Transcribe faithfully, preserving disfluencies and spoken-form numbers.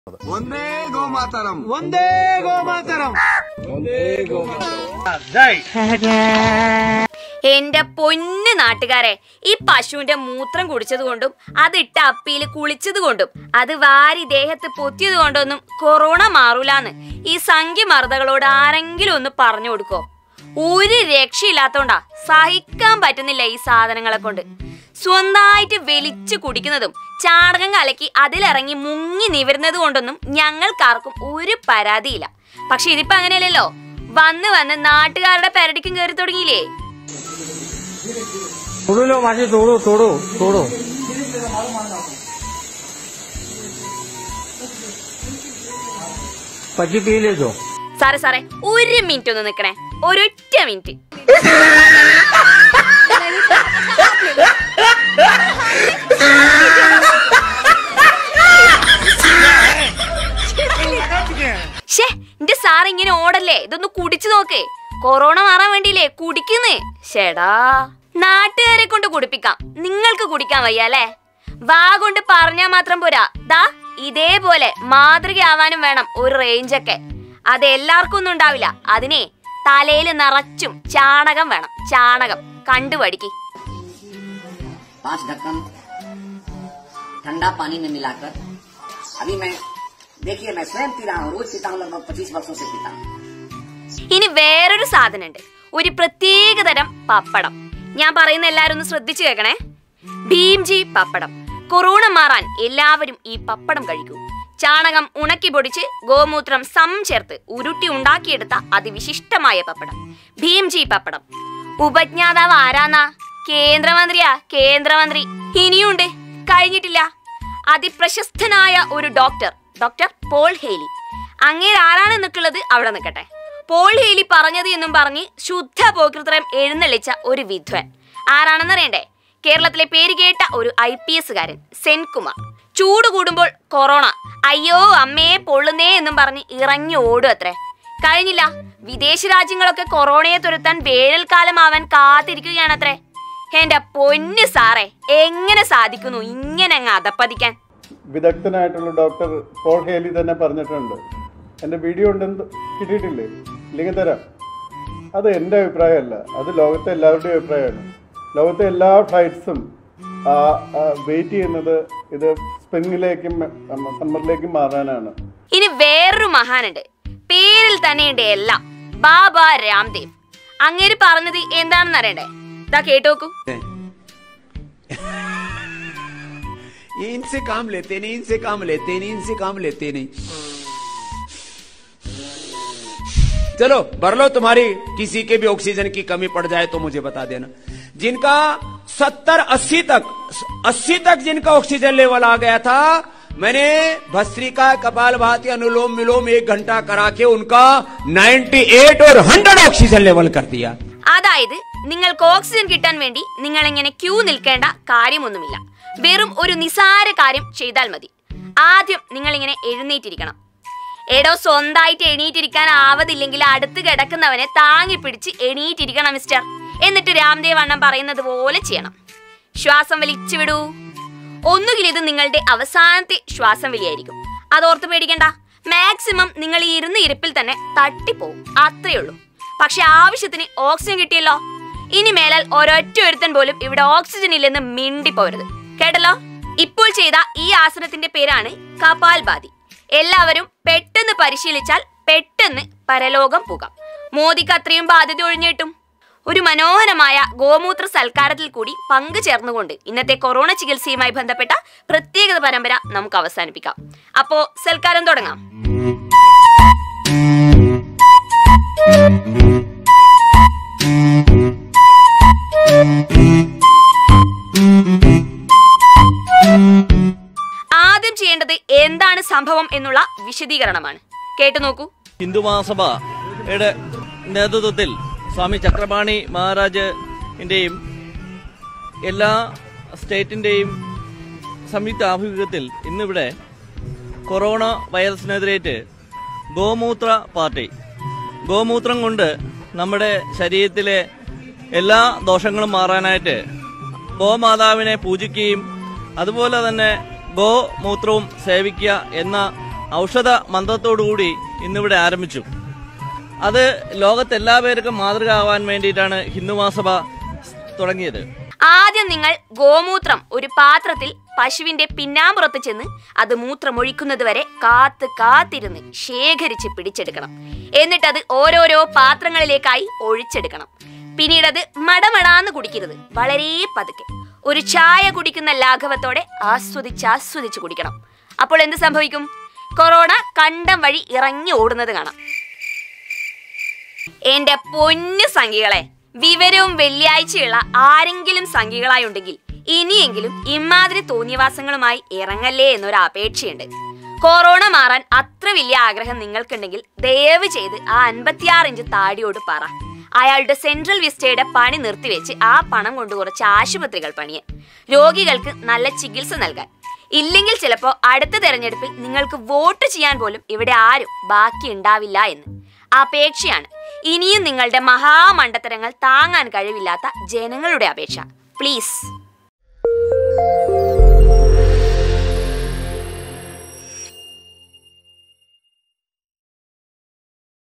വന്ദേ ഗോമാതരം വന്ദേ ഗോമാതരം വന്ദേ ഗോമാതരം ജയ്. എന്റെ പൊന്ന് നാട്ടുകാരെ, ഈ പശുവിന്റെ മൂത്രം കുടിച്ചത് കൊണ്ടും അതിട്ട അപ്പിയിൽ കുളിച്ചത് കൊണ്ടും അത് വാരി ദേഹത്ത് പൊത്തിയത് കൊണ്ടൊന്നും കൊറോണ മാറൂലാന്ന് ഈ സംഖ്യ മർദ്ദകളോട് ആരെങ്കിലും ഒന്ന് പറഞ്ഞു കൊടുക്കോ? ഒരു രക്ഷയില്ലാത്തോണ്ടാ, സഹിക്കാൻ പറ്റുന്നില്ല ഈ സാധനങ്ങളെ കൊണ്ട്. സ്വന്തമായിട്ട് വലിച്ചു കുടിക്കുന്നതും ചാണകം കലക്കി അതിലിറങ്ങി മുങ്ങി നിവരുന്നത് കൊണ്ടൊന്നും ഞങ്ങൾക്കാർക്കും ഒരു പരാതിയില്ല. പക്ഷെ ഇതിപ്പോ അങ്ങനെയല്ലല്ലോ. വന്ന് വന്ന് നാട്ടുകാരുടെ പെരടിക്കും കയറി തുടങ്ങിയില്ലേ? സാറേ സാറേ ഒരു മിനിറ്റ് ഒന്ന് നിക്കണേ, ഒരൊറ്റ മിനിറ്റ്. ഷേ, എന്റെ സാർ ഇങ്ങനെ ഓടല്ലേ, ഇതൊന്ന് കുടിച്ചു നോക്ക്. കൊറോണ മാറാൻ വേണ്ടിയില്ലേ കുടിക്കുന്നേ. ഷേടാ, നാട്ടുകാരെ കൊണ്ട് കുടിപ്പിക്കാം, നിങ്ങൾക്ക് കുടിക്കാൻ വയ്യ അല്ലേ? വാ കൊണ്ട് പറഞ്ഞാ മാത്രം പോരാ, ദാ ഇതേപോലെ മാതൃകയാവാനും വേണം ഒരു റേഞ്ചൊക്കെ. അത് എല്ലാവർക്കും ഒന്നും ഉണ്ടാവില്ല. അതിനെ തലയിൽ നിറച്ചും ചാണകം വേണം. ചാണകം കണ്ടുപഠിക്ക്. पांच ढक्कन ठंडा पानी में मिलाकर, अभी मैं देखिए मैं स्वयं पी रहा हूँ, रोज पीता हूँ, लगभग पच्चीस वर्षों से पीता हूँ. ഇനി വേറൊരു സാധനം ഉണ്ട്, ഒരു പ്രത്യേക തരം പപ്പടം. ഞാൻ പറയുന്ന എല്ലാവരും ഒന്ന് ശ്രദ്ധിച്ചു കേൾക്കണേ. ഭീംജി പപ്പടം. കൊറോണ മാറാൻ എല്ലാവരും ഈ പപ്പടം കഴിക്കൂ. ചാണകം ഉണക്കി പൊടിച്ച് ഗോമൂത്രം സം ചേർത്ത് ഉരുട്ടി ഉണ്ടാക്കിയെടുത്ത അതിവിശിഷ്ടമായ പപ്പടം ഭീംജി പപ്പടം. ഉപജ്ഞാതാവ് ആരാന്നാ? കേന്ദ്രമന്ത്രിയാ, കേന്ദ്രമന്ത്രി. ഇനിയുണ്ട്, കഴിഞ്ഞിട്ടില്ല. അതിപ്രശസ്തനായ ഒരു ഡോക്ടർ, ഡോക്ടർ പോൾ ഹേലി. അങ്ങേര് ആരാണ് നിൽക്കുന്നത് അവിടെ നിൽക്കട്ടെ. പോൾ ഹേലി പറഞ്ഞത് എന്നും പറഞ്ഞ് ശുദ്ധ പോകൃത്രം എഴുന്നള്ളിച്ച ഒരു വിദ്വാൻ ആരാണെന്നറിയണ്ടേ? കേരളത്തിലെ പേര് കേട്ട ഒരു ഐ പി എസുകാരൻ സെൻകുമാർ. ചൂട് കൂടുമ്പോൾ കൊറോണ, അയ്യോ അമ്മയെ പൊള്ളുന്നേ എന്നും പറഞ്ഞ് ഇറങ്ങി ഓടും അത്രേ. കഴിഞ്ഞില്ല, വിദേശ രാജ്യങ്ങളൊക്കെ കൊറോണയെ തുരത്താൻ വേനൽക്കാലമാവാൻ കാത്തിരിക്കുകയാണത്രേ. എന്റെ പൊന്ന് സാറേ, എങ്ങനെ സാധിക്കുന്നു ഇങ്ങനെ അങ്ങ് അതപ്പതിക്കാൻ? വിദഗ്ധനായിട്ടുള്ള ഡോക്ടർ പോൾ ഹേലി തന്നെ പറഞ്ഞിട്ടുണ്ട്. എൻ്റെ വീഡിയോ ഉണ്ടെന്ന് കിട്ടിയിട്ടില്ലേ? ഇല്ലെങ്കിൽ തരാം. അത് എൻ്റെ അഭിപ്രായമല്ല, അത് ലോകത്തെ എല്ലാവരുടെയും അഭിപ്രായമാണ്. ലോകത്തെ എല്ലാ ഫ്ലൈറ്റ്സും വെയിറ്റ് ചെയ്യുന്നത് ഇത് സ്പ്രിംഗിലേക്കും സമ്മറിലേക്കും മാറാനാണ്. ഇനി വേറൊരു മഹാനുണ്ട്, പേരിൽ തന്നെയുണ്ട് എല്ലാം. ബാബ രാംദേവ്. അങ്ങേര് പറഞ്ഞത് എന്താണെന്ന് അറിയണ്ടേ? ഇതാ കേട്ടോക്കൂ. इनसे काम लेते नहीं, इनसे काम लेते नहीं, इनसे काम लेते नहीं. चलो भर लो, तुम्हारी किसी के भी ऑक्सीजन की कमी पड़ जाए तो मुझे बता देना. जिनका सत्तर अस्सी तक अस्सी तक जिनका ऑक्सीजन लेवल आ गया था, मैंने भस्त्रिका कपालभाति अनुलोम विलोम एक घंटा करा के उनका अट्ठानवे और सौ ऑक्सीजन लेवल कर दिया. അതായത് നിങ്ങൾക്ക് ഓക്സിജൻ കിട്ടാൻ വേണ്ടി നിങ്ങൾ ഇങ്ങനെ ക്യൂ നിൽക്കേണ്ട കാര്യമൊന്നുമില്ല. വെറും ഒരു നിസാര കാര്യം ചെയ്താൽ മതി. ആദ്യം നിങ്ങൾ ഇങ്ങനെ എഴുന്നേറ്റിരിക്കണം. എടോ, സ്വന്തമായിട്ട് എണീറ്റിരിക്കാൻ ആവതില്ലെങ്കിൽ അടുത്ത് കിടക്കുന്നവനെ താങ്ങി പിടിച്ച് എണീറ്റിരിക്കണം മിസ്റ്റർ. എന്നിട്ട് രാംദേവ് അണ്ണൻ പറയുന്നത് പോലെ ചെയ്യണം. ശ്വാസം വലിച്ചു വിടൂ. ഒന്നുകിൽ ഇത് നിങ്ങളുടെ അവസാനത്തെ ശ്വാസം വലിയായിരിക്കും, അതോർത്ത് പേടിക്കണ്ട. മാക്സിമം നിങ്ങൾ ഈ ഇരുന്ന ഇരിപ്പിൽ തന്നെ തട്ടിപ്പോവും, അത്രയേ ഉള്ളൂ. പക്ഷെ ആവശ്യത്തിന് ഓക്സിജൻ കിട്ടിയല്ലോ. ഇനി മേലാൽ ഒരൊറ്റ ഒരുത്തൻ പോലും ഇവിടെ ഓക്സിജൻ ഇല്ലെന്ന് മിണ്ടിപ്പോരുത്, കേട്ടല്ലോ? ഇപ്പോൾ ചെയ്ത ഈ ആസനത്തിന്റെ പേരാണ് കപാൽഭാതി. എല്ലാവരും പെട്ടെന്ന് പരിശീലിച്ചാൽ പെട്ടെന്ന് പരലോകം പോകാം. മോദിക്ക് അത്രയും ബാധ്യത ഒഴിഞ്ഞിട്ടും. ഒരു മനോഹരമായ ഗോമൂത്ര സൽക്കാരത്തിൽ കൂടി പങ്കുചേർന്നുകൊണ്ട് ഇന്നത്തെ കൊറോണ ചികിത്സയുമായി ബന്ധപ്പെട്ട പ്രത്യേക പരമ്പര നമുക്ക് അവസാനിപ്പിക്കാം. അപ്പോ സൽക്കാരം തുടങ്ങാം. ആദ്യം ചെയ്യേണ്ടത് എന്താണ് സംഭവം എന്നുള്ള വിശദീകരണമാണ്. കേട്ടു നോക്കൂ. ഹിന്ദു മഹാസഭയുടെ നേതൃത്വത്തിൽ സ്വാമി ചക്രപാണി മഹാരാജിന്റെയും എല്ലാ സ്റ്റേറ്റിന്റെയും സംയുക്ത ആഭിമുഖ്യത്തിൽ ഇന്നിവിടെ കൊറോണ വൈറസിനെതിരേറ്റ് ഗോമൂത്ര പാർട്ടി, ഗോമൂത്രം കൊണ്ട് നമ്മുടെ ശരീരത്തിലെ എല്ലാ ദോഷങ്ങളും മാറാനായിട്ട് ഗോമാതാവിനെ പൂജിക്കുകയും അതുപോലെ തന്നെ ഗോമൂത്രവും സേവിക്കുക എന്ന ഔഷധ മന്ത്രത്തോടുകൂടി ഇന്നിവിടെ ആരംഭിച്ചു. അത് ലോകത്തെല്ലാ പേർക്കും മാതൃകയാവാൻ വേണ്ടിയിട്ടാണ് ഹിന്ദു മഹാസഭ തുടങ്ങിയത്. ആദ്യം നിങ്ങൾ ഗോമൂത്രം ഒരു പാത്രത്തിൽ പശുവിന്റെ പിന്നാമ്പുറത്ത് ചെന്ന് അത് മൂത്രമൊഴിക്കുന്നത് വരെ കാത്ത് കാത്തിരുന്ന് ശേഖരിച്ച് പിടിച്ചെടുക്കണം. എന്നിട്ടത് ഓരോരോ പാത്രങ്ങളിലേക്കായി ഒഴിച്ചെടുക്കണം. പിന്നീടത് മടമടാന്ന് കുടിക്കരുത്, വളരെ പതുക്കെ ഒരു ചായ കുടിക്കുന്ന ലാഘവത്തോടെ ആസ്വദിച്ച് ആസ്വദിച്ച് കുടിക്കണം. അപ്പോൾ എന്ത് സംഭവിക്കും? കൊറോണ കണ്ടം വഴി ഇറങ്ങി ഓടുന്നത് കാണാം. എന്റെ പൊന്നു സംഖ്യകളെ, വിവരവും വെള്ളിയാഴ്ചയുള്ള ആരെങ്കിലും സംഖ്യകളായി ഉണ്ടെങ്കിൽ ഇനിയെങ്കിലും ഇമാതിരി തോന്നിയവാസങ്ങളുമായി ഇറങ്ങല്ലേ എന്നൊരു അപേക്ഷയുണ്ട്. കൊറോണ മാറാൻ അത്ര വലിയ ആഗ്രഹം നിങ്ങൾക്കുണ്ടെങ്കിൽ ദയവ് ചെയ്ത് ആ അൻപത്തിയാറ് ഇഞ്ച് താടിയോട് പറ അയാളുടെ സെൻട്രൽ വിസ്റ്റയുടെ പണി നിർത്തിവെച്ച് ആ പണം കൊണ്ട് കുറച്ച് ആശുപത്രികൾ പണിയാൻ, രോഗികൾക്ക് നല്ല ചികിത്സ നൽകാൻ. ഇല്ലെങ്കിൽ ചിലപ്പോൾ അടുത്ത തെരഞ്ഞെടുപ്പിൽ നിങ്ങൾക്ക് വോട്ട് ചെയ്യാൻ പോലും ഇവിടെ ആരും ബാക്കി ഉണ്ടാവില്ല എന്ന് അപേക്ഷയാണ്. ഇനിയും നിങ്ങളുടെ മഹാമണ്ടത്തരങ്ങൾ താങ്ങാൻ കഴിവില്ലാത്ത ജനങ്ങളുടെ അപേക്ഷ. പ്ലീസ്.